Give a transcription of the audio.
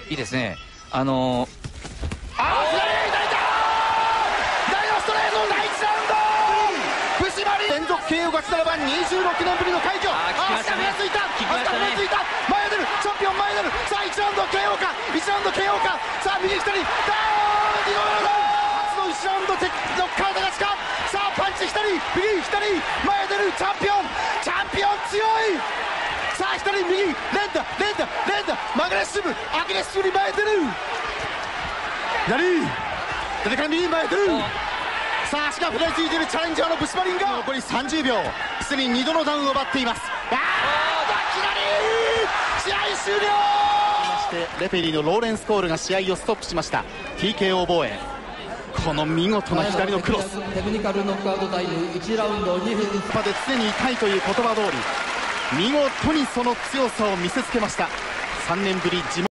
いいですね。 左だ、大のストレート、第1ラウンド、伏見連続 KO 勝ちならば26年ぶりの快挙。足がふらついた、足がふらついた、前へ出る、チャンピオン前へ出る。さあ1ラウンド KO か、1ラウンド KO か。さあ右左ダウン、2度目の初の1ラウンドノックアウト勝ちか。さあパンチ左、右左、前へ出る、チャンピオン強い。さあ左右、連打アグレッシブに前へ出る。左から右前へ出る。さあ足がふらついているチャレンジャーのブシマリンが残り30秒、すでに2度のダウンを奪っています。いきなり試合終了。そしてレフェリーのローレンス・コールが試合をストップしました。 TKO 防衛、この見事な左のクロス、 テクニカルノックアウトタイム1ラウンド2分まで常に痛いという言葉通り、見事にその強さを見せつけました。3年ぶり地元